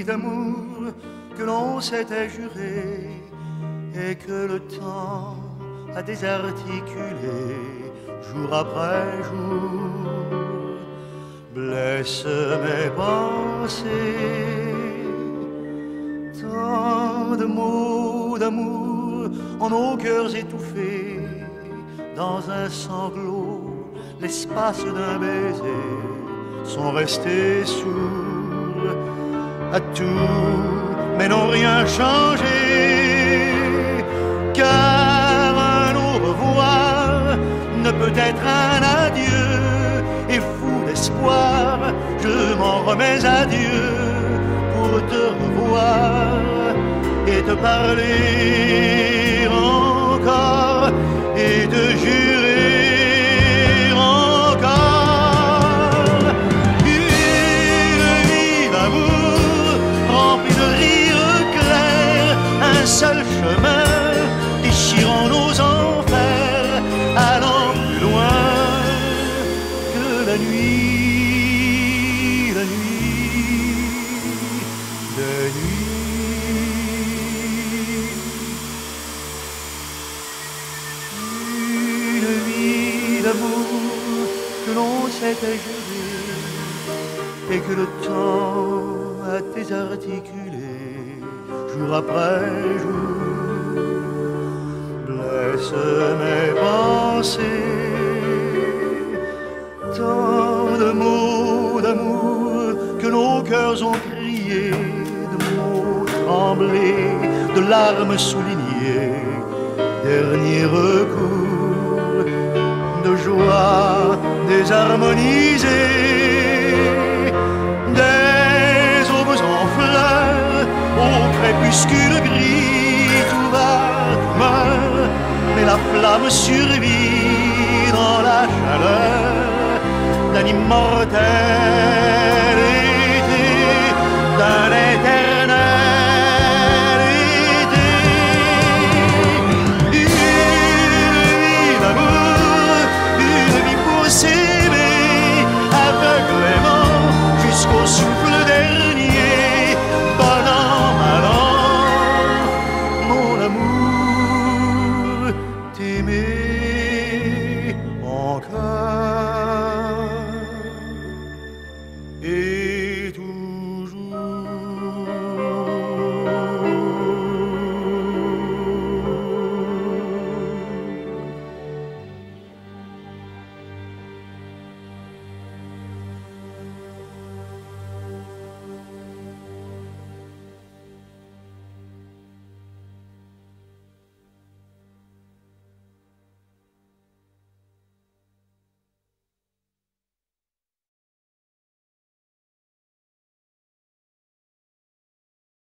d'amour que l'on s'était juré et que le temps a désarticulé jour après jour, blesse mes pensées. Tant de mots d'amour en nos cœurs étouffés, dans un sanglot, l'espace d'un baiser, sont restés sourds à tout, mais n'ont rien changé. Car un au revoir ne peut être un adieu, et fou d'espoir, je m'en remets à Dieu pour te revoir et te parler encore et te jurer encore une vie d'amour remplie de rires clairs, un seul chemin déchirant nos enfers, allant plus loin que la nuit, la nuit, la nuit. Une vie d'amour que l'on s'était juré et que le temps a désarticulé jour après jour, blesse mes pensées. Tant de mots d'amour que nos cœurs ont crié, de mots tremblés, de larmes soulignées, dernier recours, de joie désharmonisée, des aubes en fleurs, au crépuscule gris, tout va, tout meurt, mais la flamme survit dans la chaleur d'un immortel été, d'un éternel été. Une vie d'amour, une vie pour s'aimer aveuglément jusqu'au souffle dernier, bon an, mal an, mon amour, t'aimer encore. Et